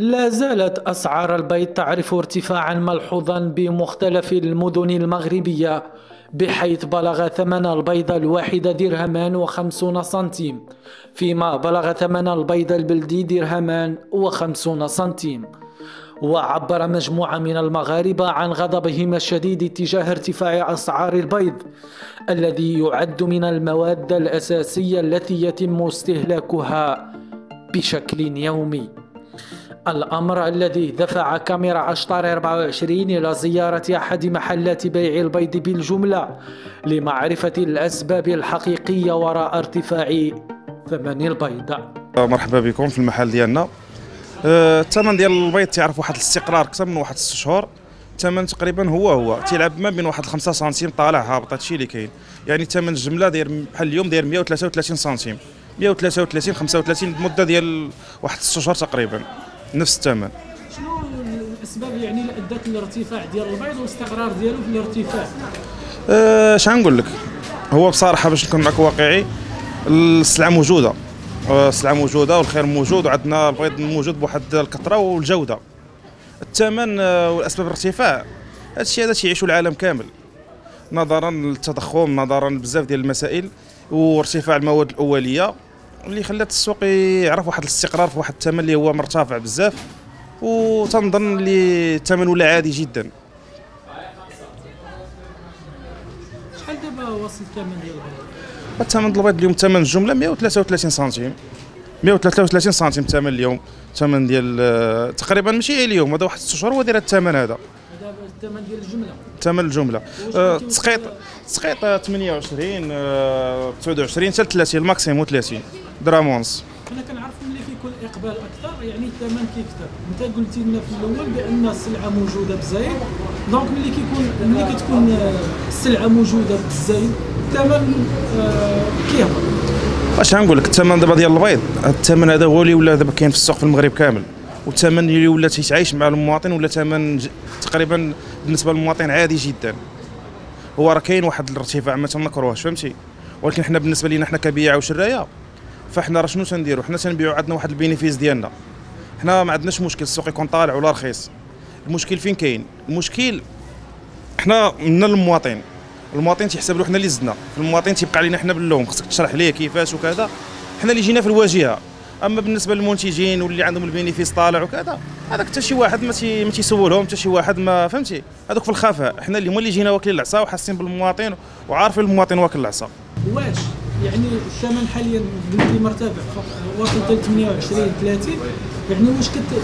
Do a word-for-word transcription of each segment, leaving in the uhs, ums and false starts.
لا زالت أسعار البيض تعرف ارتفاعا ملحوظا بمختلف المدن المغربية، بحيث بلغ ثمن البيض الواحد درهمان وخمسون سنتيم، فيما بلغ ثمن البيض البلدي درهمان وخمسون سنتيم. وعبر مجموعة من المغاربة عن غضبهم الشديد تجاه ارتفاع أسعار البيض الذي يعد من المواد الأساسية التي يتم استهلاكها بشكل يومي، الأمر الذي دفع كاميرا أشطار أربعة وعشرين إلى زيارة أحد محلات بيع البيض بالجملة لمعرفة الأسباب الحقيقية وراء ارتفاع ثمن البيض. مرحبا بكم في المحل ديالنا. الثمن ديال البيض تعرف واحد الاستقرار أكثر من واحد ست شهور. الثمن تقريبا هو هو تيلعب ما بين واحد خمسة سنتيم طالع هابط، هادشي اللي كاين. يعني ثمن الجمله داير بحال اليوم داير مئة وثلاثة وثلاثين سنتيم، مئة وثلاثة وثلاثين خمسة وثلاثين المده ديال واحد ست شهور تقريبا نفس الثمن. شنو الاسباب يعني اللي ادت للارتفاع ديال البيض والاستقرار ديالو في الارتفاع؟ أه شنو نقول لك، هو بصراحه باش نكون معك واقعي، السلعه موجوده، السلعه موجوده والخير موجود، وعندنا البيض موجود بواحد الكثره والجوده. الثمن والاسباب الارتفاع هادشي هذا تيعيشوا العالم كامل، نظرا للتضخم، نظرا لبزاف ديال المسائل وارتفاع المواد الاوليه اللي خلات السوق يعرف واحد الاستقرار في واحد الثمن اللي هو مرتفع بزاف، وتنظن اللي الثمن ولا عادي جدا. شحال دابا واصل الثمن ديال البيض؟ الثمن ديال البيض اليوم ثمن الجمله مئة وثلاثة وثلاثين سنتيم، مئة وثلاثة وثلاثين سنتيم الثمن اليوم. الثمن ديال تقريبا ماشي اليوم، هذا واحد ست شهور هو داير الثمن هذا. هذا الثمن ديال الجمله؟ ثمن الجمله تسقيط تسقيط ثمانية وعشرين تسعة وعشرين حتى ثلاثين، الماكسيموم ثلاثين درهم ونص. حنا كنعرفوا ملي كيكون الاقبال اكثر يعني الثمن كيكثر. انت قلتي لنا في الاول بان السلعه موجوده بزايد، دونك ملي كيكون ملي كتكون السلعه موجوده بزايد الثمن كيهبط. اش غنقول لك، الثمن دابا ديال البيض، الثمن هذا هو اللي ولا دابا كاين في السوق في المغرب كامل، والثمن اللي ولا تيتعايش مع المواطن ولا ثمن تقريبا بالنسبه للمواطن عادي جدا. هو راه كاين واحد الارتفاع ما تنكروهش، فهمتي، ولكن حنا بالنسبه لينا حنا كبياع وشرايه، فاحنا راه شنو تنديروا، حنا تنبيعوا عندنا واحد البينيفيس ديالنا، حنا ما عندناش مشكل السوق يكون طالع ولا رخيص. المشكل فين كاين؟ المشكل حنا من المواطن، المواطن تيحسب له حنا اللي زدنا، المواطن تيبقى علينا حنا باللوم، خصك تشرح ليه كيفاش وكذا، حنا اللي جينا في الواجهه. اما بالنسبه للمنتجين واللي عندهم البينيفيس طالع وكذا، هذاك حتى شي واحد ما ما تيسولهم، حتى شي واحد ما فهمتي، هذوك في الخفاء. حنا اللي هما اللي جينا واكلين العصا وحاسين بالمواطن وعارفين المواطن واكل العصا. واش يعني الثمن حاليا قلتي مرتفع واصل حتى ثمانية وعشرين ثلاثين، يعني واش كت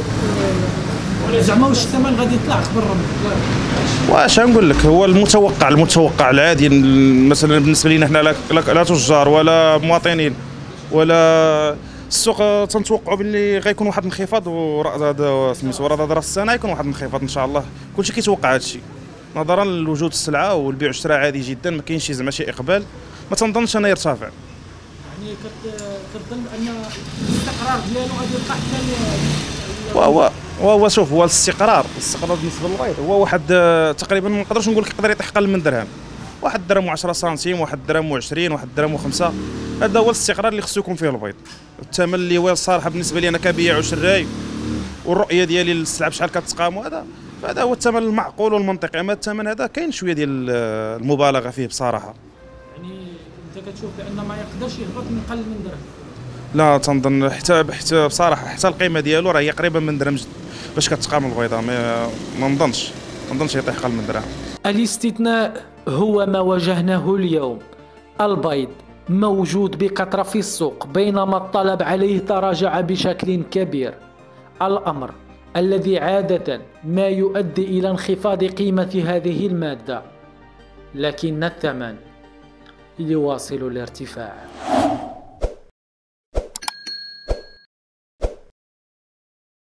زعما واش الثمن غادي يطلع قبل رمضان؟ واش نقول لك، هو المتوقع المتوقع العادي، مثلا بالنسبه لينا حنا لا, لا تجار ولا مواطنين ولا السوق، تنتوقعوا باللي غيكون واحد الانخفاض، وراه سميتو راه راس السنه يكون واحد الانخفاض ان شاء الله. كلشي كيتوقع هذا الشيء نظرا لوجود السلعه والبيع والشراء عادي جدا، ما كاينش زعما شي اقبال، ما تنظنش انه يرتفع. يعني كتظن بان الاستقرار ديالو غادي يبقى حتى وهو وهو شوف، هو الاستقرار الاستقرار بالنسبه للبيض هو واحد تقريبا ما نقدرش نقول لك يقدر يطيح اقل من درهم، واحد درهم و10 سنتيم، واحد درهم و20، واحد درهم وخمسة. هذا هو الاستقرار اللي خصو يكون فيه البيض. الثمن اللي هو الصراحه بالنسبه لي انا كبيع وشراي، والرؤيه ديالي للسلعه بشحال كتقام وهذا، فهذا هو الثمن المعقول والمنطقي. اما الثمن هذا كاين شويه ديال المبالغه فيه بصراحه. يعني انت كتشوف بان ما يقدرش يهبط من اقل من درهم؟ لا تنظن، حتى حتى بصراحه حتى القيمه ديالو راه هي قريبه من درهم باش كتقام البيضه، ما نظنش ما نظنش يطيح اقل من درهم. الاستثناء هو ما واجهناه اليوم، البيض موجود بكثرة في السوق بينما الطلب عليه تراجع بشكل كبير، الأمر الذي عادة ما يؤدي إلى انخفاض قيمة هذه المادة، لكن الثمن يواصل الارتفاع.